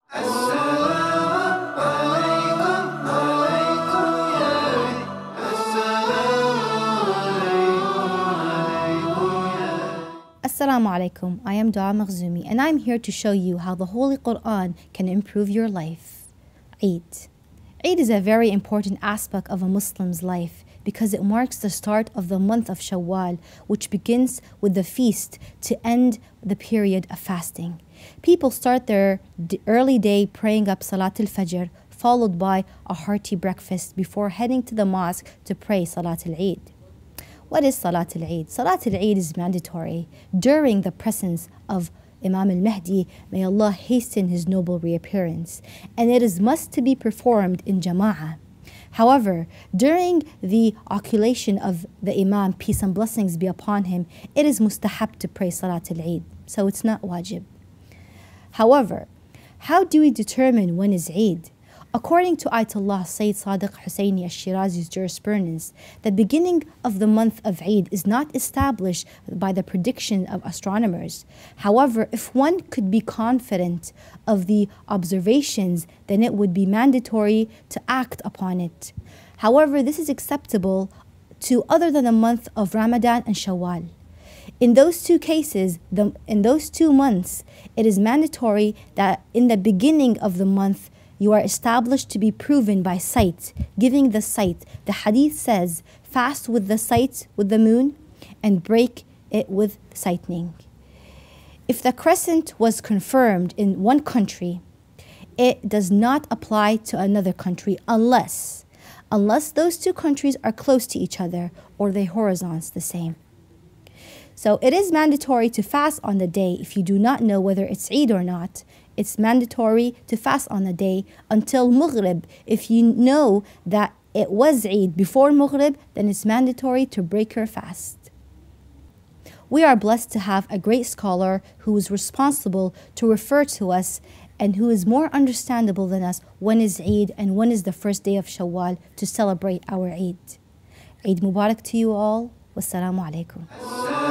Assalamu alaikum, I am Dua Makhzumi and I'm here to show you how the Holy Quran can improve your life. Eid. Eid is a very important aspect of a Muslim's life because it marks the start of the month of Shawwal, which begins with the feast to end the period of fasting. People start their early day praying up Salat al-Fajr, followed by a hearty breakfast before heading to the mosque to pray Salat al-Eid. What is Salat al-Eid? Salat al-Eid is mandatory during the presence of Imam al-Mahdi, may Allah hasten his noble reappearance, and it is must to be performed in Jama'ah. However, during the occultation of the Imam, peace and blessings be upon him, it is mustahab to pray Salat al-Eid, so it's not wajib. However, how do we determine when is Eid? According to Ayatollah Sayyid Sadiq Husseini al-Shirazi's jurisprudence, the beginning of the month of Eid is not established by the prediction of astronomers. However, if one could be confident of the observations, then it would be mandatory to act upon it. However, this is acceptable to other than the month of Ramadan and Shawwal. In those two cases, in those 2 months, it is mandatory that in the beginning of the month, you are established to be proven by sight, giving the sight. The hadith says, fast with the sight, with the moon, and break it with sightening. If the crescent was confirmed in one country, it does not apply to another country unless those two countries are close to each other or the horizons the same. So it is mandatory to fast on the day if you do not know whether it's Eid or not. It's mandatory to fast on the day until Maghrib. If you know that it was Eid before Maghrib, then it's mandatory to break your fast. We are blessed to have a great scholar who is responsible to refer to us and who is more understandable than us when is Eid and when is the first day of Shawwal to celebrate our Eid. Eid Mubarak to you all. Wassalamu alaikum.